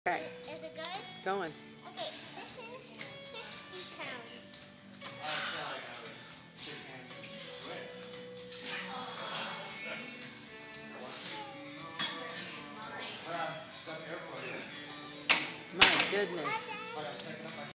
Okay. Is it good? Going. Okay, this is 50 pounds. My goodness.